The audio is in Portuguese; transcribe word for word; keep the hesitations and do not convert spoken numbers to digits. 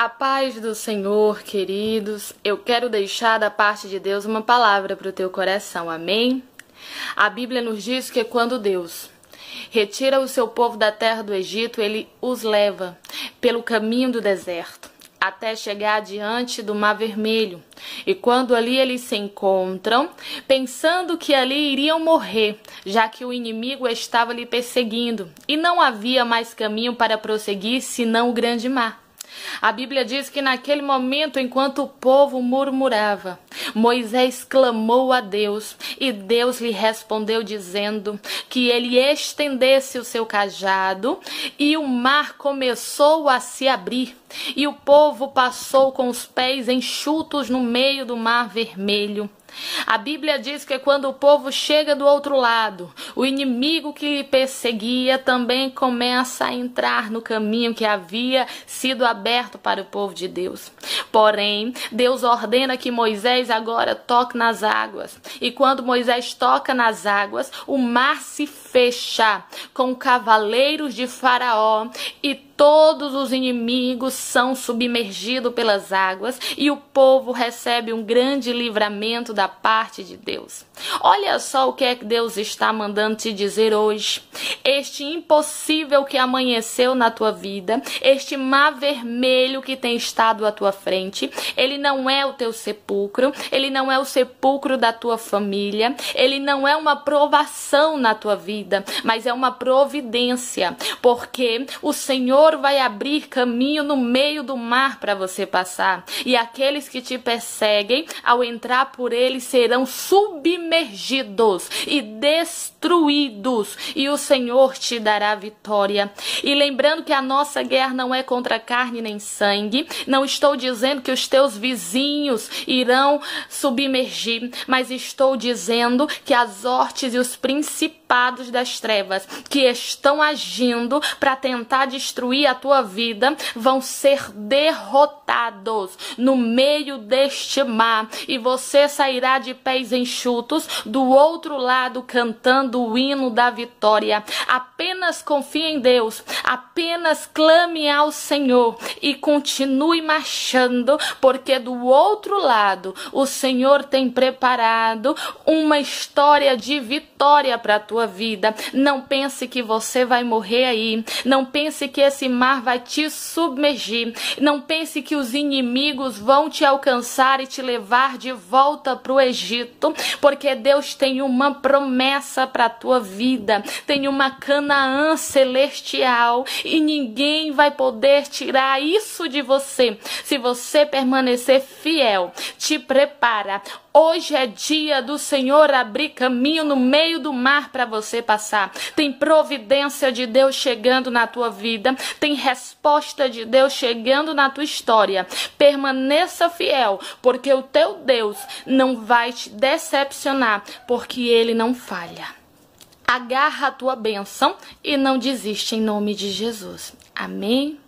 A paz do Senhor, queridos, eu quero deixar da parte de Deus uma palavra para o teu coração, amém? A Bíblia nos diz que quando Deus retira o seu povo da terra do Egito, ele os leva pelo caminho do deserto, até chegar diante do Mar Vermelho. E quando ali eles se encontram, pensando que ali iriam morrer, já que o inimigo estava lhe perseguindo, e não havia mais caminho para prosseguir senão o grande mar. A Bíblia diz que naquele momento, enquanto o povo murmurava, Moisés clamou a Deus e Deus lhe respondeu dizendo que ele estendesse o seu cajado e o mar começou a se abrir e o povo passou com os pés enxutos no meio do Mar Vermelho. A Bíblia diz que quando o povo chega do outro lado, o inimigo que lhe perseguia também começa a entrar no caminho que havia sido aberto para o povo de Deus. Porém, Deus ordena que Moisés agora toque nas águas. E quando Moisés toca nas águas, o mar se fecha com cavaleiros de Faraó e todos os inimigos são submergidos pelas águas e o povo recebe um grande livramento da parte de Deus. Olha só o que é que Deus está mandando te dizer hoje. Este impossível que amanheceu na tua vida, este mar vermelho que tem estado à tua frente, ele não é o teu sepulcro, ele não é o sepulcro da tua família, ele não é uma provação na tua vida, mas é uma providência, porque o Senhor vai abrir caminho no meio do mar para você passar. E aqueles que te perseguem, ao entrar por ele, serão submergidos e destruídos. E o Senhor te dará vitória. E lembrando que a nossa guerra não é contra carne nem sangue. Não estou dizendo que os teus vizinhos irão submergir, mas estou dizendo que as hortes e os principados das trevas que estão agindo para tentar destruir a tua vida vão ser derrotados no meio deste mar e você sairá de pés enxutos do outro lado cantando o hino da vitória. Apenas confie em Deus, apenas clame ao Senhor e continue marchando, porque do outro lado o Senhor tem preparado uma história de vitória para a tua vida. Não pense que você vai morrer aí, não pense que esse mar vai te submergir. Não pense que os inimigos vão te alcançar e te levar de volta para o Egito, porque Deus tem uma promessa para a tua vida, tem uma Canaã celestial e ninguém vai poder tirar isso de você se você permanecer fiel. Te prepara. Hoje é dia do Senhor abrir caminho no meio do mar para você passar. Tem providência de Deus chegando na tua vida. Tem resposta de Deus chegando na tua história. Permaneça fiel, porque o teu Deus não vai te decepcionar, porque Ele não falha. Agarra a tua bênção e não desiste em nome de Jesus. Amém?